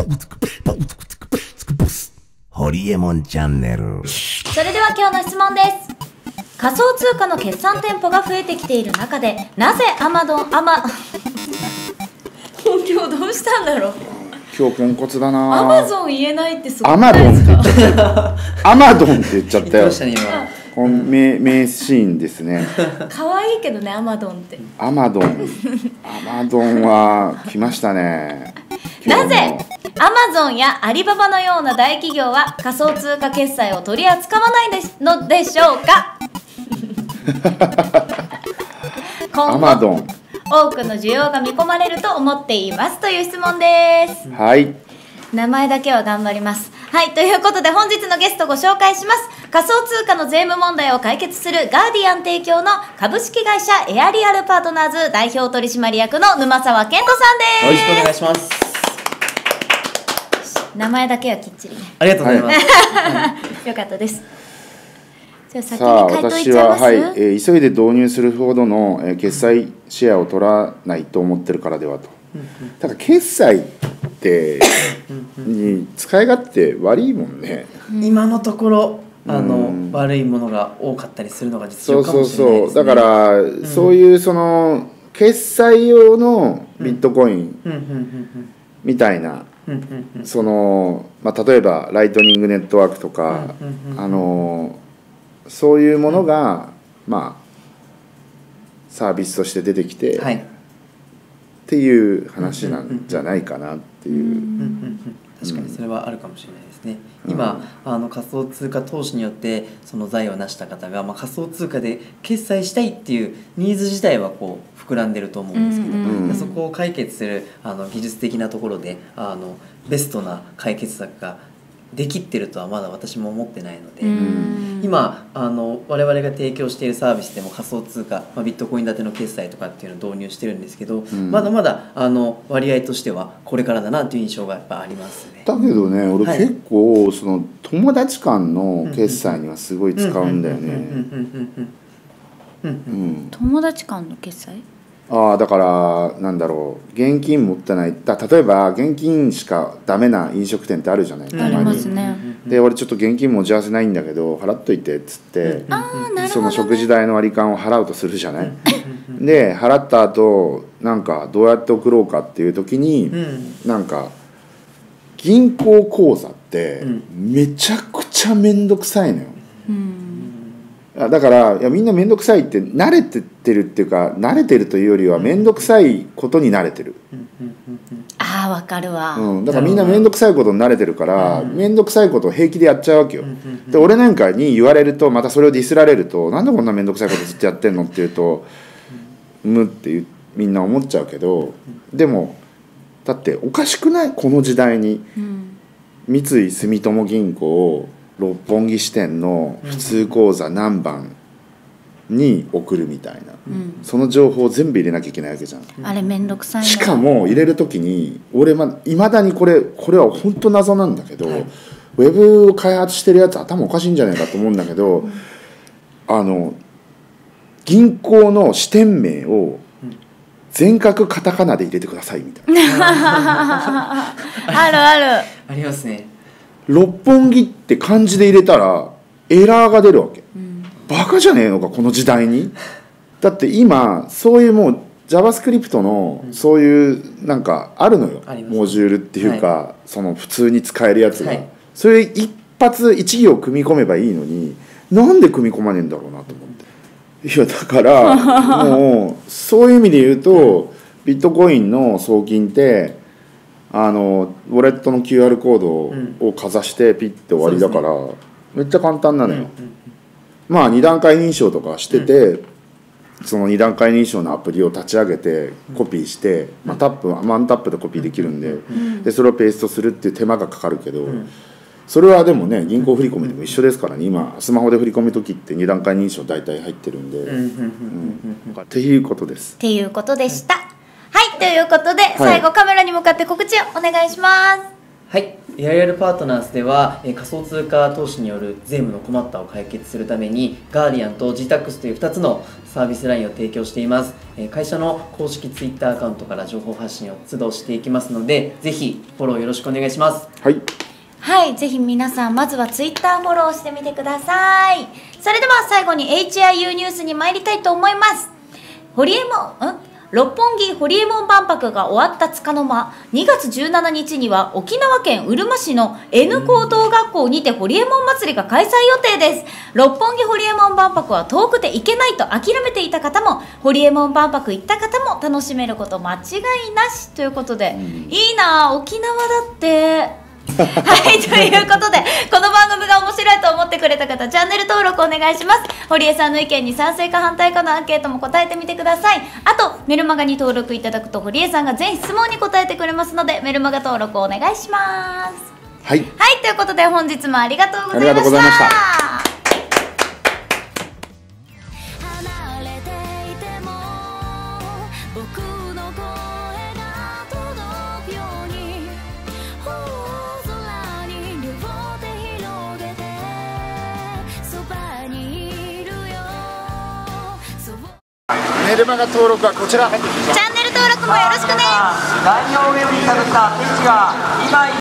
ホリエモンチャンネル。 それでは今日の質問です。仮想通貨の決算店舗が増えてきている中で、なぜ今日どうしたんだろう。 今日ポンコツだな。 アマゾン言えないってすごくアマドンって言っちゃったよ。アマドンって言っちゃったよ。この名シーンですね。 可愛いけどね、アマドンって。 アマドンは来ましたね。 なぜアマゾンやアリババのような大企業は仮想通貨決済を取り扱わないのでしょうか。今後多くの需要が見込まれると思っていますという質問です。 はい。 名前だけは頑張ります。はい、ということで本日のゲストご紹介します。仮想通貨の税務問題を解決するガーディアン提供の株式会社エアリアルパートナーズ代表取締役の沼沢健人さんです。 よろしくお願いします。 名前だけはきっちりね。 ありがとうございます。 よかったです。じゃあ先さあに回答いっ私ちゃいます。 は、急いで導入するほどの、決済シェアを取らないと思ってるからではと。だから決済ってに使い勝手悪いもんね。 今のところ悪いものが多かったりするのが実情かもしれないですね。 だから、そういうその決済用のビットコインみたいな、その例えばライトニングネットワークとかそういうものがサービスとして出てきて、っていう話なんじゃないかなっていう。 確かにそれはあるかもしれないですね。今仮想通貨投資によってその財を成した方が、仮想通貨で決済したいっていうニーズ自体はこう膨らんでると思うんですけど、そこを解決する技術的なところでベストな解決策ができってるとはまだ私も思ってないので、今我々が提供しているサービスでも仮想通貨、ビットコイン建ての決済とかっていうのを導入してるんですけど、まだまだ割合としてはこれからだなという印象がやっぱありますね。 だけどね、俺結構その友達間の決済にはすごい使うんだよね。 友達間の決済？ だからなんだろう、現金持ってない例えば現金しかダメな飲食店ってあるじゃない。 ありますね。 で俺ちょっと現金持ち合わせないんだけど払っといてっつって、その食事代の割り勘を払うとするじゃない。で払った後なんかどうやって送ろうかっていう時に、なんか銀行口座ってめちゃくちゃ面倒くさいのよ。だからみんな面倒くさいって慣れてってるっていうか、慣れてるというよりは面倒くさいことに慣れてる。 わかるわ。 だからみんな面倒くさいことに慣れてるから面倒くさいことを平気でやっちゃうわけよ。で俺なんかに言われるとまたそれをディスられると、なんでこんな面倒くさいことずっとやってんのって言うとってみんな思っちゃうけど、でもだっておかしくない？この時代に三井住友銀行六本木支店の普通口座何番に送るみたいな、その情報を全部入れなきゃいけないわけじゃん。 あれめんどくさいね。 しかも入れる時に俺いまだにこれは本当謎なんだけど、ウェブを開発してるやつ頭おかしいんじゃないかと思うんだけど、銀行の支店名を全角カタカナで入れてくださいみたいな。 あるある。 ありますね。 六本木って漢字で入れたらエラーが出るわけ。バカじゃねえのかこの時代に。だって今そういうもう JavaScript のそういうなんかあるのよ、モジュールっていうか、その普通に使えるやつが、それ一発一行組み込めばいいのに、なんで組み込まねえんだろうなと思って。いやだからもうそういう意味で言うとビットコインの送金ってウォレットの QR コードをかざしてピッて終わりだから、めっちゃ簡単なのよ。2段階認証とかしてて、その2段階認証のアプリを立ち上げてコピーして、ワンタップでコピーできるんで、それをペーストするっていう手間がかかるけど、それはでもね銀行振り込みでも一緒ですからね。今スマホで振り込む時って2段階認証大体入ってるんで、っていうことです。 っていうことでした。はい、ということで、最後カメラに向かって告知をお願いします。 はい、 AIR パートナーズでは仮想通貨投資による税務の困ったを解決するためにガーディアンと GTAX という2つのサービスラインを提供しています。会社の公式 Twitter アカウントから情報発信を都度していきますので、ぜひフォローよろしくお願いします。 はい、 はい、ぜひ皆さんまずはツイッターフォローしてみてください。それでは最後に HIU ニュースに参りたいと思います。六本木ホリエモン万博が終わった束の間、2月17日には沖縄県うるま市の N 高等学校にてホリエモン祭りが開催予定です。六本木ホリエモン万博は遠くて行けないと諦めていた方も、ホリエモン万博行った方も楽しめること間違いなしということで、いいなあ、沖縄だってはい、ということでこの番組が面白いと思ってくれた方、チャンネル登録お願いします。堀江さんの意見に賛成か反対かのアンケートも答えてみてください。あとメルマガに登録いただくと堀江さんが全質問に答えてくれますので、メルマガ登録お願いします。 はい、 はい、ということで本日もありがとうございました。 ありがとうございました。メルマガ登録はこちら。 チャンネル登録もよろしくね。 概要ウェブに探ったページが今